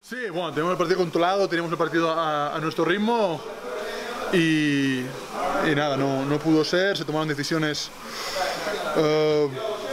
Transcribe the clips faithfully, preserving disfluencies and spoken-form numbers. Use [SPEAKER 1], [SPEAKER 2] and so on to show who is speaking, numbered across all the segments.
[SPEAKER 1] Sí, bueno, tenemos el partido controlado, teníamos el partido a, a nuestro ritmo y, y nada, no, no pudo ser, se tomaron decisiones uh,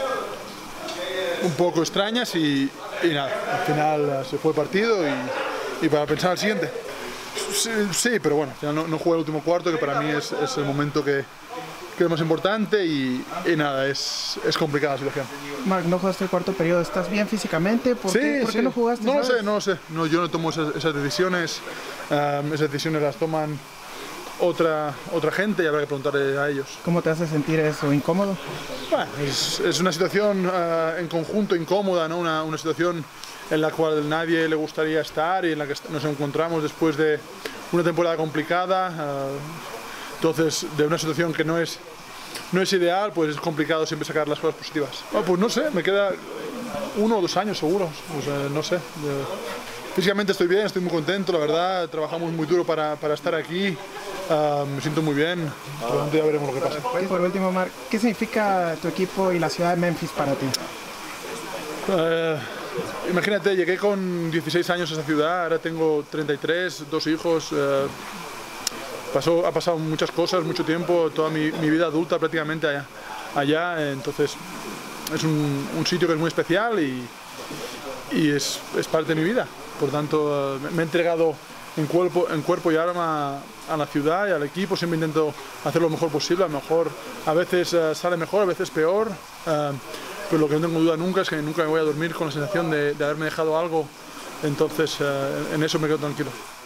[SPEAKER 1] un poco extrañas y, y nada, al final se fue el partido y, y para pensar al siguiente. Sí, sí, pero bueno, ya no, no jugué el último cuarto, que para mí es, es el momento que, que es más importante y, y nada, es, es complicada la situación.
[SPEAKER 2] Marc, no jugaste el cuarto periodo, ¿estás bien físicamente? ¿Por,
[SPEAKER 1] sí,
[SPEAKER 2] qué, ¿por
[SPEAKER 1] sí.
[SPEAKER 2] qué no jugaste?
[SPEAKER 1] No lo
[SPEAKER 2] ¿sabes?
[SPEAKER 1] sé, no lo sé. No, yo no tomo esas, esas decisiones. Um, esas decisiones las toman otra, otra gente y habrá que preguntarle a ellos.
[SPEAKER 2] ¿Cómo te hace sentir eso? ¿Incómodo?
[SPEAKER 1] Bueno, es, es una situación uh, en conjunto incómoda, ¿no? Una, una situación en la cual nadie le gustaría estar y en la que nos encontramos después de una temporada complicada. Uh, entonces, de una situación que no es, no es ideal, pues es complicado siempre sacar las cosas positivas. Bueno, pues no sé, me queda uno o dos años seguro, pues, eh, no sé. Físicamente estoy bien, estoy muy contento, la verdad, trabajamos muy duro para, para estar aquí, uh, me siento muy bien, pronto ya veremos lo que pasa.
[SPEAKER 2] Y por último, Marc, ¿qué significa tu equipo y la ciudad de Memphis para ti?
[SPEAKER 1] Uh, imagínate, llegué con dieciséis años a esa ciudad, ahora tengo treinta y tres, dos hijos, uh, pasó, ha pasado muchas cosas, mucho tiempo, toda mi, mi vida adulta prácticamente allá, allá entonces es un, un sitio que es muy especial y, y es, es parte de mi vida. Por tanto, me he entregado en cuerpo, en cuerpo y alma a la ciudad y al equipo. Siempre intento hacer lo mejor posible. A lo mejor a veces uh, sale mejor, a veces peor. Uh, pero lo que no tengo duda nunca es que nunca me voy a dormir con la sensación de, de haberme dejado algo. Entonces, uh, en eso me quedo tranquilo.